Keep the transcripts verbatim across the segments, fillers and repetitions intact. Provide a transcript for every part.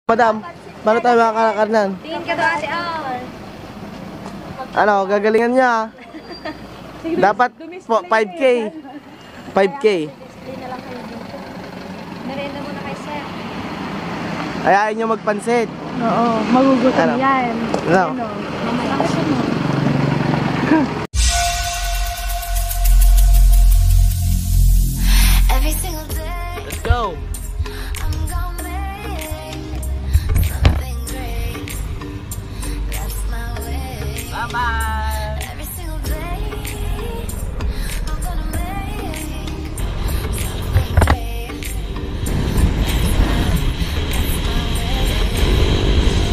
Madam, paano tayo makakarnan? Tingin ka daw ate Al. Ano, gagalingan niya. Dapat five K. five K. Display na lang kayo dito. Merenda muna kay sir. Ayain niyo magpansit. Oo, magugutom Ano? yan. Ano? Ano? Mamalaki siya mo. Every single day Let's go. I'm gonna make something great. That's my way. Bye-bye. Every single day I'm gonna make something great. That's my way.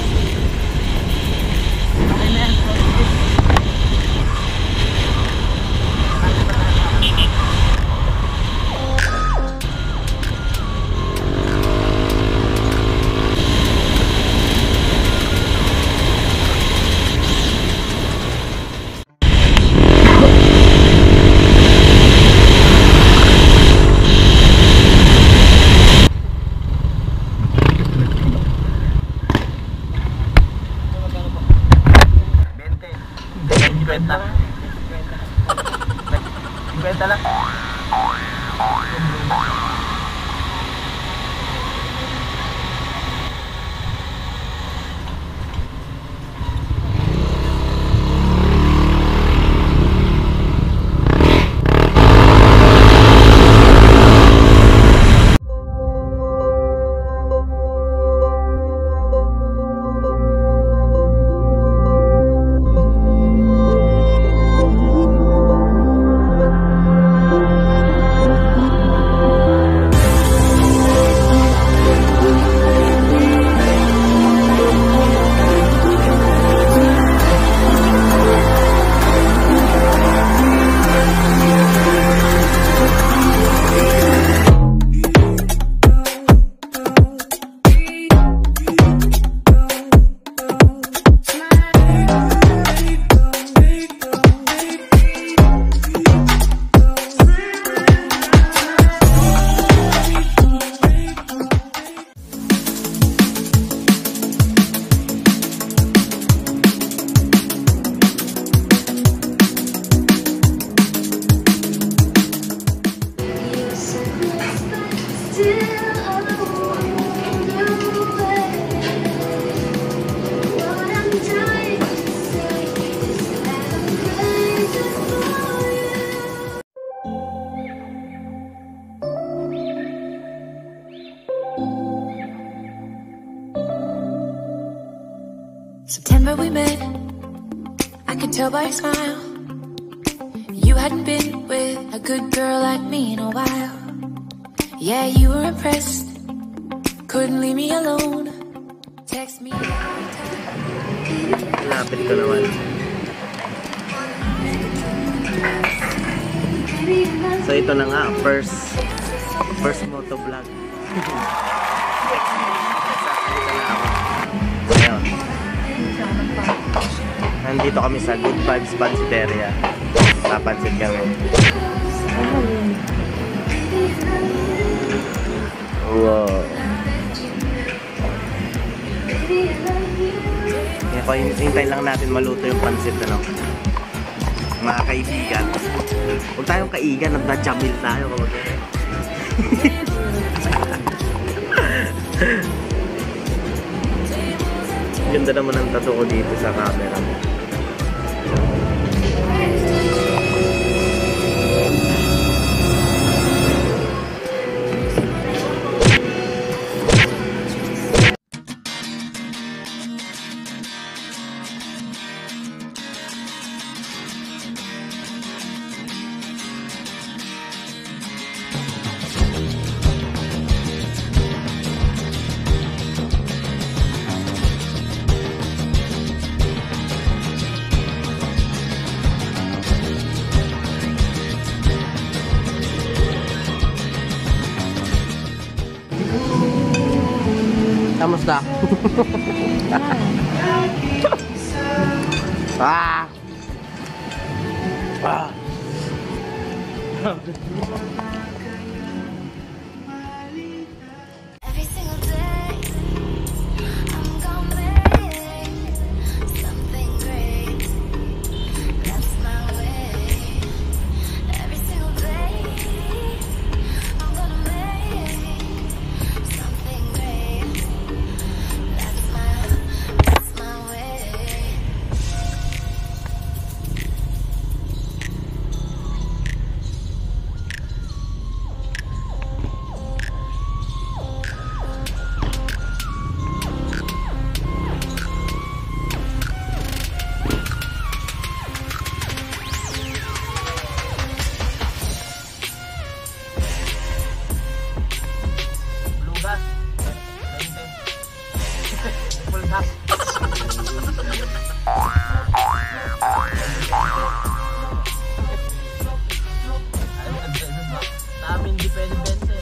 Kwenta. Kwenta lang. September we met, I could tell by your smile. You hadn't been with a good girl like me in a while. Yeah, you were impressed, couldn't leave me alone. Text me every time. Lapit ko naman. So ito na nga, first first moto vlog. Ayun. Nandito kami sa Good Vibes Pansiteria. Papansit kami. Wow. Kaya hintay lang natin maluto yung pansit, ano? Mga kaibigan. Huwag tayong kaigan, nagda-jamil tayo. Ganda naman ang tattoo ko dito sa camera. Kamusta? Ah. Ah. Every single day Batangas. Namin depende-depende.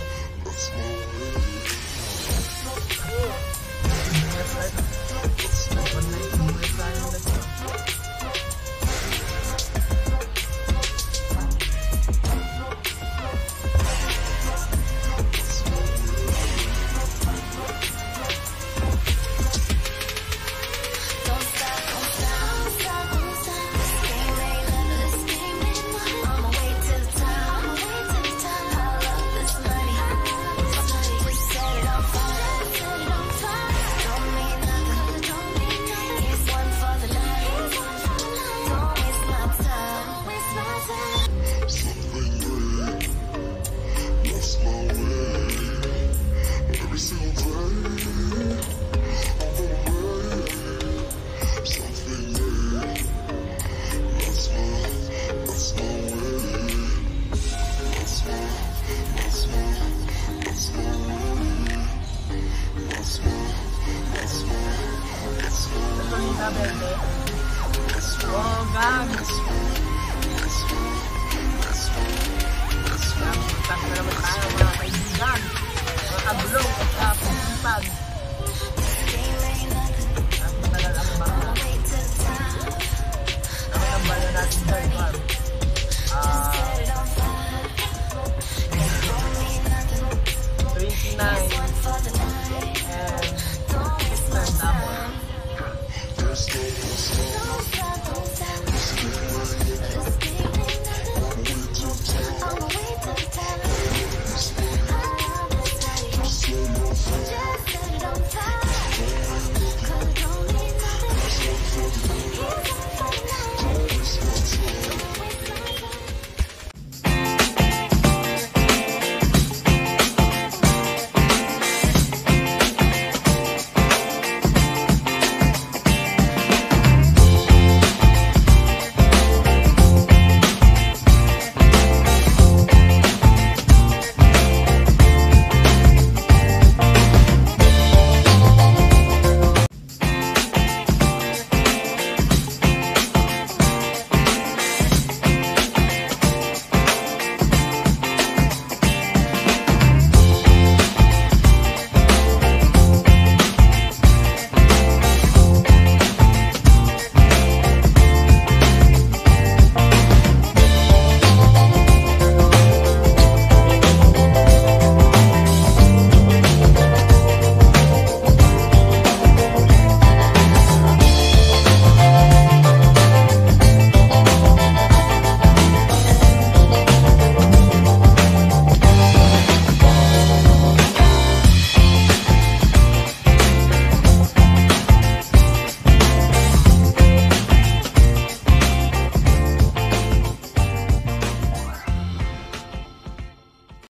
Oh, gang! Tapos na naman tayo mga kaibigan, mga kablong at kapag